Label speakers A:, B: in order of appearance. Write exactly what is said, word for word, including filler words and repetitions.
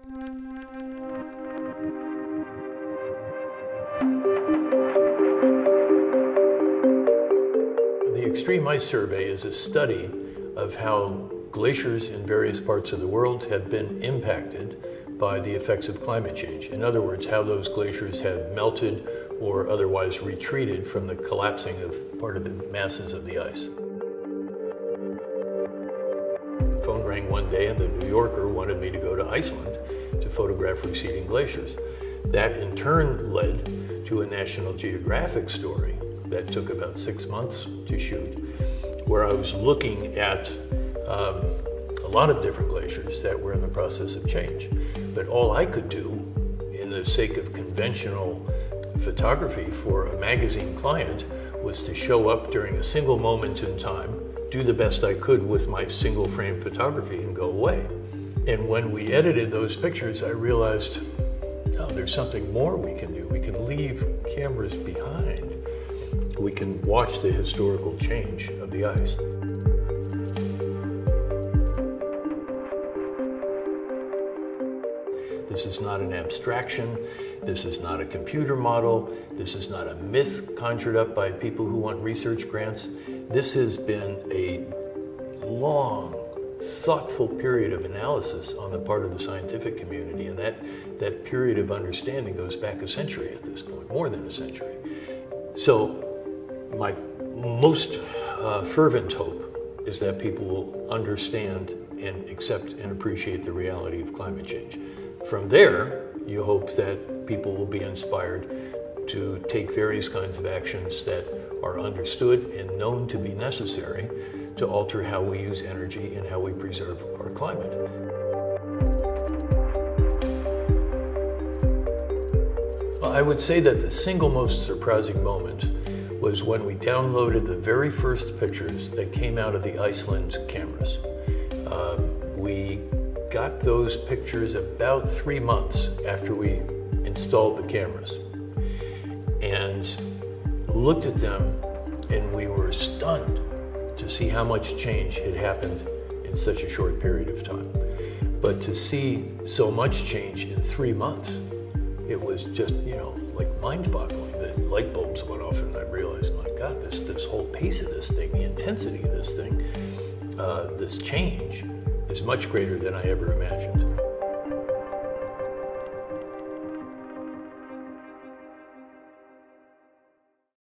A: The Extreme Ice Survey is a study of how glaciers in various parts of the world have been impacted by the effects of climate change. In other words, how those glaciers have melted or otherwise retreated from the collapsing of part of the masses of the ice. The phone rang one day and the New Yorker wanted me to go to Iceland to photograph receding glaciers. That in turn led to a National Geographic story that took about six months to shoot, where I was looking at um, a lot of different glaciers that were in the process of change. But all I could do, in the sake of conventional photography for a magazine client, was to show up during a single moment in time, do the best I could with my single frame photography and go away. And when we edited those pictures, I realized, oh, there's something more we can do. We can leave cameras behind. We can watch the historical change of the ice. This is not an abstraction. This is not a computer model. This is not a myth conjured up by people who want research grants. This has been a long, thoughtful period of analysis on the part of the scientific community, and that, that period of understanding goes back a century at this point, more than a century. So my most uh, fervent hope is that people will understand and accept and appreciate the reality of climate change. From there, you hope that people will be inspired to take various kinds of actions that are understood and known to be necessary to alter how we use energy and how we preserve our climate. Well, I would say that the single most surprising moment was when we downloaded the very first pictures that came out of the Iceland cameras. Um, we got those pictures about three months after we installed the cameras and looked at them, and we were stunned to see how much change had happened in such a short period of time. But to see so much change in three months, it was just, you know, like mind-boggling. The light bulbs went off and I realized, my God, this, this whole pace of this thing, the intensity of this thing, uh, this change is much greater than I ever imagined.